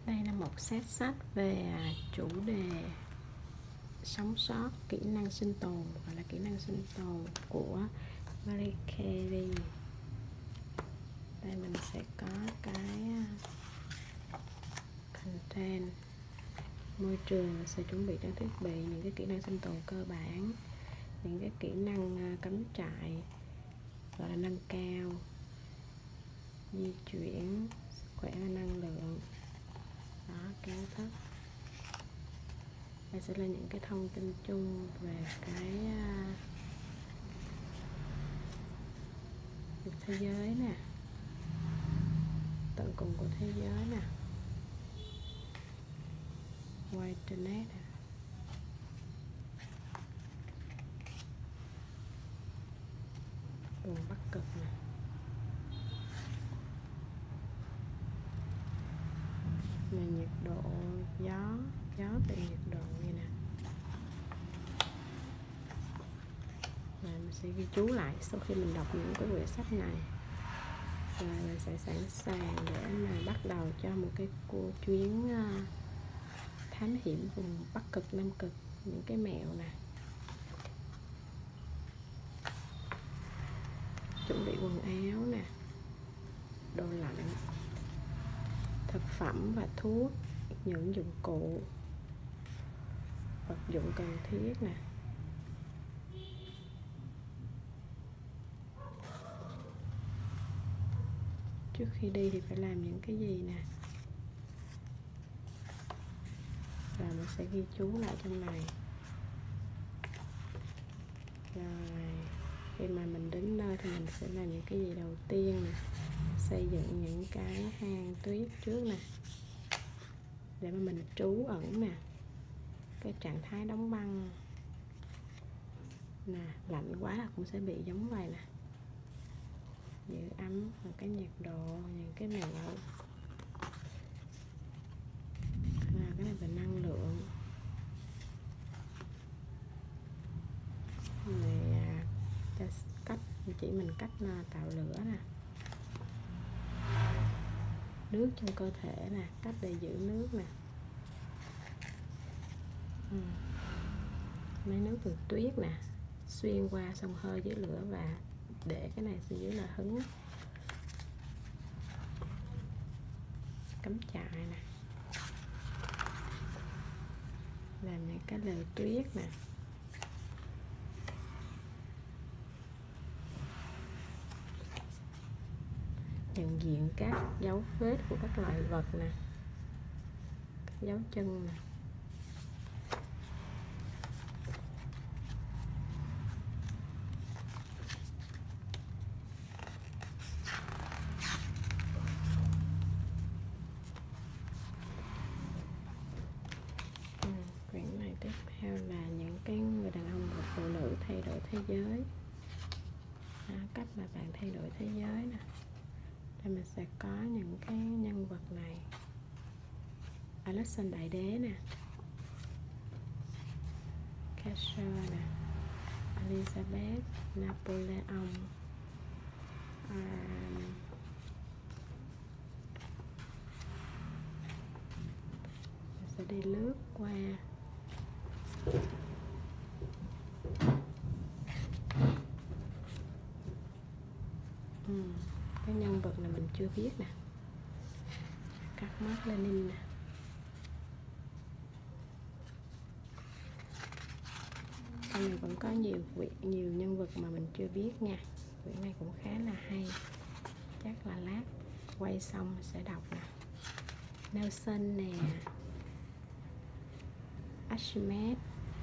Đây là một set sách về chủ đề sống sót, kỹ năng sinh tồn, gọi là kỹ năng sinh tồn của Marie Curie. Đây mình sẽ có cái content, môi trường, sự chuẩn bị trang thiết bị, những cái kỹ năng sinh tồn cơ bản, những cái kỹ năng cắm trại, gọi là nâng cao, di chuyển, khỏe và năng lượng. Đó, kiến thức. Đây sẽ là những cái thông tin chung về cái thế giới nè, tận cùng của thế giới nè, ngoài internet nè, vùng Bắc Cực nè, về nhiệt độ, gió về nhiệt độ như nè. Và mình sẽ ghi chú lại sau khi mình đọc những cái quyển sách này, rồi mình sẽ sẵn sàng để mà bắt đầu cho một cái chuyến thám hiểm vùng Bắc Cực, Nam Cực, những cái mẹo nè, chuẩn bị quần áo nè, đồ lạnh, thực phẩm và thuốc, những dụng cụ, vật dụng cần thiết nè. Trước khi đi thì phải làm những cái gì nè, và mình sẽ ghi chú lại trong này. Rồi khi mà mình đến nơi thì mình sẽ làm những cái gì đầu tiên nè, xây dựng những cái hang tuyết trước nè, để mà mình trú ẩn nè, cái trạng thái đóng băng nè, lạnh quá là cũng sẽ bị giống vậy nè, giữ ấm và cái nhiệt độ, những cái mẹo. Cái này về năng lượng này, cách chỉ mình cách tạo lửa nè, nước trong cơ thể nè, cách để giữ nước nè, lấy nước từ tuyết nè, xuyên qua xông hơi dưới lửa và để cái này xuống dưới là hứng, cắm trại nè, làm những cái lều tuyết nè, nhận diện các dấu vết của các loại vật nè, các dấu chân nè, quyển này tiếp theo là những cái người đàn ông và phụ nữ thay đổi thế giới. Cách mà bạn thay đổi thế giới nè. Đây mình sẽ có những cái nhân vật này: Alexander Đại Đế nè, Caesar nè, Elizabeth, Napoleon, mình sẽ đi lướt qua. Cái nhân vật này mình chưa biết nè, các Mác Lênin nè, trong này vẫn có nhiều nhân vật mà mình chưa biết nha. Quyển này cũng khá là hay, chắc là lát quay xong sẽ đọc nè. Nelson nè, Archimedes,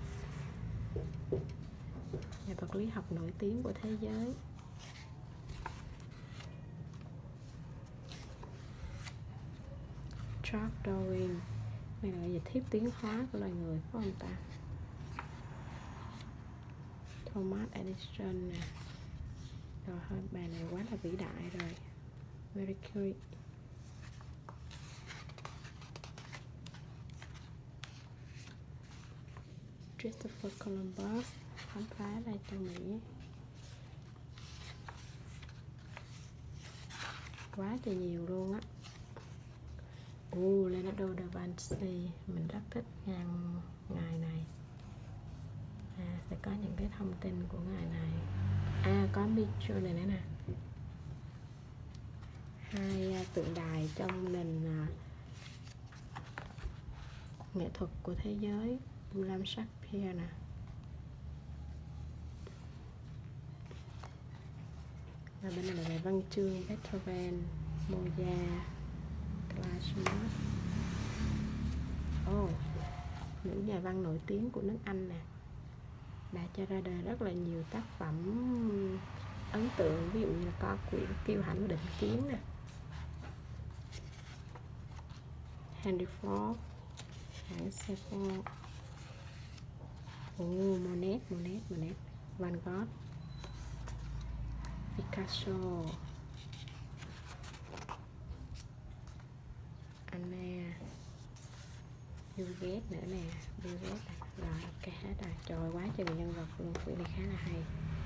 nhà vật lý học nổi tiếng của thế giới. Charles Darwin, này là dịch thuyết tiến hóa của loài người phải không ta? Thomas Edison nè. Rồi thôi, bài này quá là vĩ đại rồi. Marie Curie, Christopher Columbus, khám phá ra châu Mỹ. Quá trời nhiều luôn á. Leonardo da Vinci, mình rất thích ngài này. Sẽ có những cái thông tin của ngài này. Có Michel này nữa nè, hai tượng đài trong nền nghệ thuật của thế giới, William Shakespeare nè. Và bên này là về văn chương, Beethoven, Mozart, Glasnost. Nữ nhà văn nổi tiếng của nước Anh nè, đã cho ra đời rất là nhiều tác phẩm ấn tượng, ví dụ như là có quyển Kiêu Hãnh Định Kiến nè, Henry Ford, hãng xe Ford, Monet, Van Gogh, Picasso, Anna, Bill Gates nữa nè, Bill Gates. Rồi ok hết rồi, trời quá trời nhân vật luôn, quyển này khá là hay.